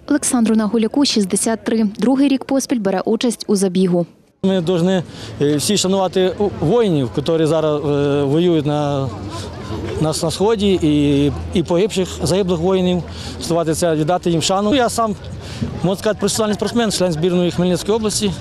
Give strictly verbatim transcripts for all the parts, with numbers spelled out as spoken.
Олександру Нагуляку шістдесят три. Другий рік поспіль бере участь у забігу. Ми повинні всі шанувати воїнів, які зараз воюють на, на, на Сході, і, і погибших, загиблих воїнів, вставати це, віддати їм шану. Я сам, можна сказати, професіональний спортсмен, член збірної Хмельницької області,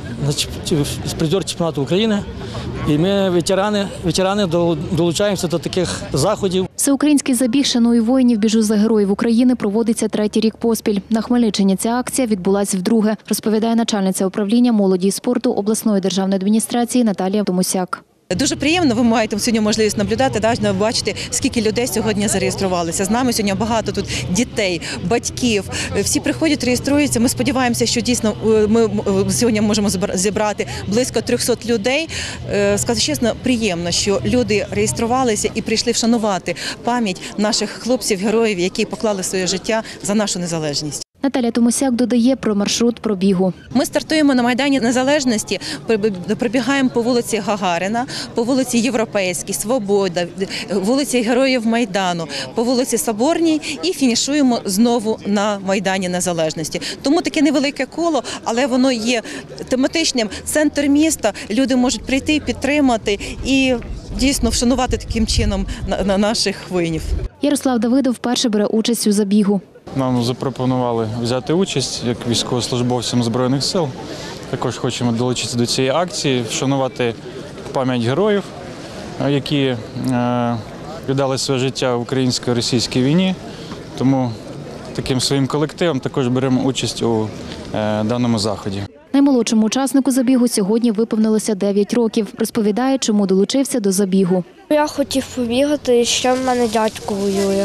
призер чемпіонату України. І ми, ветерани, ветерани, долучаємося до таких заходів. Всеукраїнський забіг «Шаную воїнів, біжу за героїв України» проводиться третій рік поспіль. На Хмельниччині ця акція відбулась вдруге, розповідає начальниця управління молоді і спорту обласної державної адміністрації Наталія Томусяк. Дуже приємно, ви маєте сьогодні можливість наблюдати, да, бачити, скільки людей сьогодні зареєструвалися. З нами сьогодні багато тут дітей, батьків. Всі приходять, реєструються. Ми сподіваємося, що дійсно ми сьогодні можемо зібрати близько трьохсот людей. Скажу чесно, приємно, що люди реєструвалися і прийшли вшанувати пам'ять наших хлопців-героїв, які поклали своє життя за нашу незалежність. Наталія Томусяк додає про маршрут пробігу. Ми стартуємо на Майдані Незалежності, пробігаємо по вулиці Гагаріна, по вулиці Європейській, Свобода, вулиці Героїв Майдану, по вулиці Соборній і фінішуємо знову на Майдані Незалежності. Тому таке невелике коло, але воно є тематичним. Центр міста, люди можуть прийти, підтримати і дійсно вшанувати таким чином наших воїнів. Ярослав Давидов вперше бере участь у забігу. Нам запропонували взяти участь як військовослужбовцям Збройних сил. Також хочемо долучитися до цієї акції, вшанувати пам'ять героїв, які віддали своє життя в українсько-російській війні. Тому таким своїм колективом також беремо участь у даному заході. Наймолодшому учаснику забігу сьогодні виповнилося дев'ять років. Розповідає, чому долучився до забігу. Я хотів побігати, і ще в мене дядько воює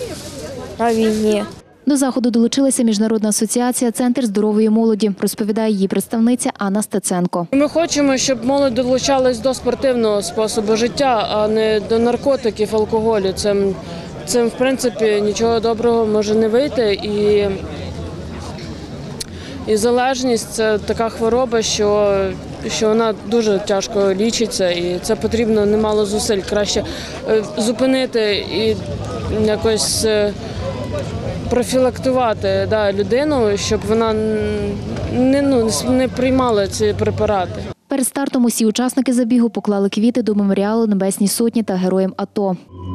на війні. До заходу долучилася Міжнародна асоціація «Центр здорової молоді», розповідає її представниця Анна Стеценко. Ми хочемо, щоб молодь долучалась до спортивного способу життя, а не до наркотиків, алкоголю. Цим, цим в принципі, нічого доброго може не вийти. І, і залежність – це така хвороба, що, що вона дуже тяжко лічиться, і це потрібно немало зусиль. Краще зупинити і якось профілактувати да, людину, щоб вона не, ну, не приймала ці препарати. Перед стартом усі учасники забігу поклали квіти до меморіалу Небесній Сотні та героям АТО.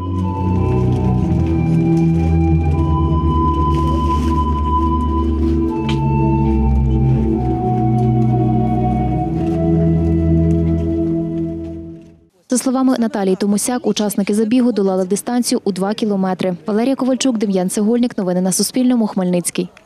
За словами Наталії Томусяк, учасники забігу долали дистанцію у два кілометри. Валерія Ковальчук, Дем'ян Цегольник. Новини на Суспільному. Хмельницький.